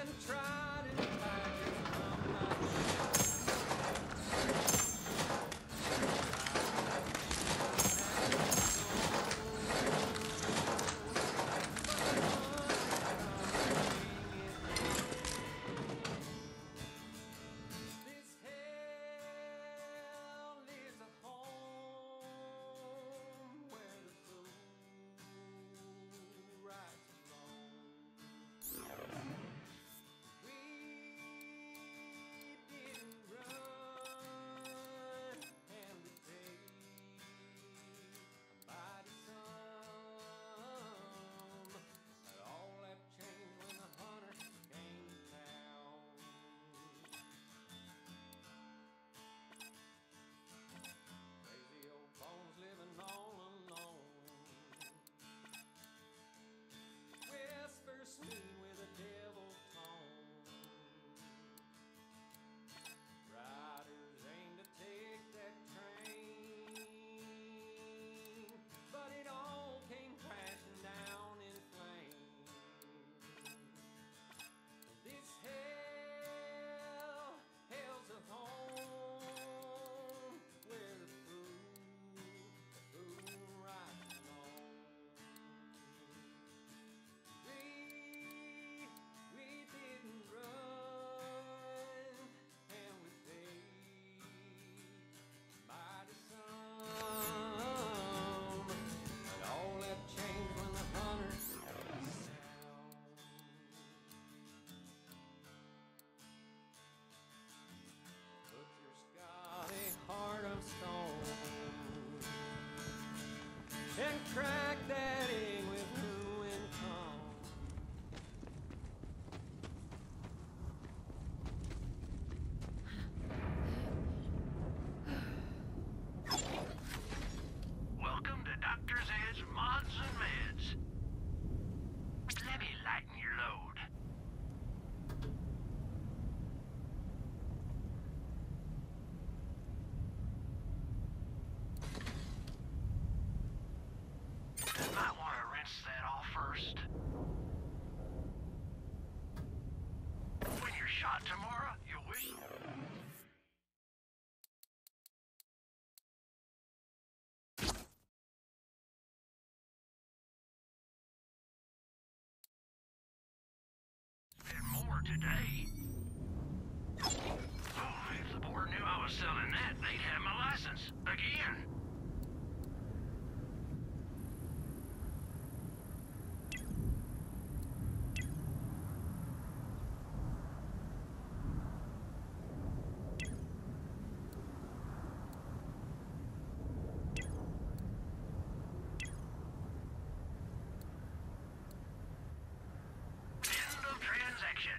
and crack that egg with who and come. Welcome to Dr. Zed's Mods and Meds. Let me lighten your load. Might want to rinse that off first. When you're shot tomorrow, you'll wish... and more today. Oh, if the board knew I was selling that, they'd have my license. Again. End of transaction.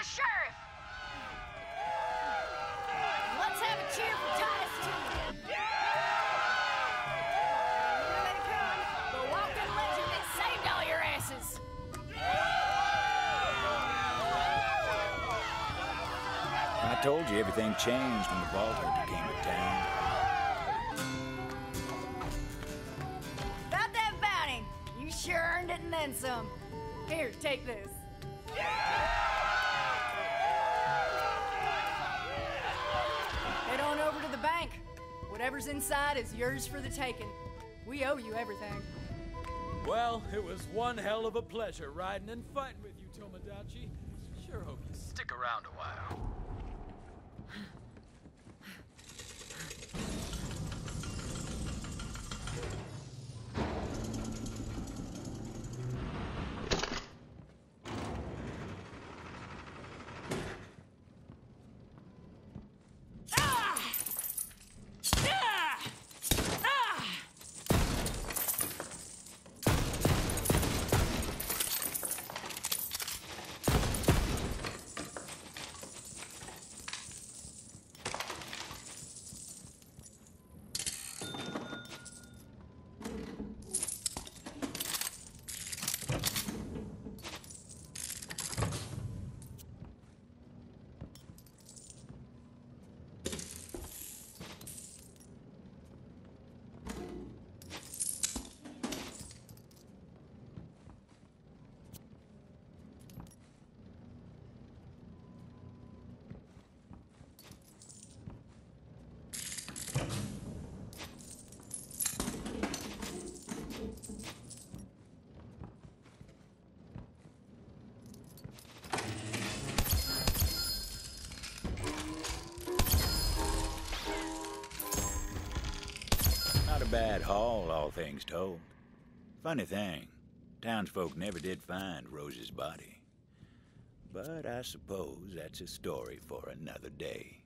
sheriff! Let's have a cheer for Titus Two. Here they come. The walking legend that saved all your asses. I told you everything changed when the Vault Hunter came to town. About that bounty. You sure earned it and then some. Here, take this. Head on over to the bank. Whatever's inside is yours for the taking. We owe you everything. Well, it was one hell of a pleasure riding and fighting with you, Tomodachi. Sure hope you stick around a while. Not a bad haul, all things told. Funny thing, townsfolk never did find Rose's body. But I suppose that's a story for another day.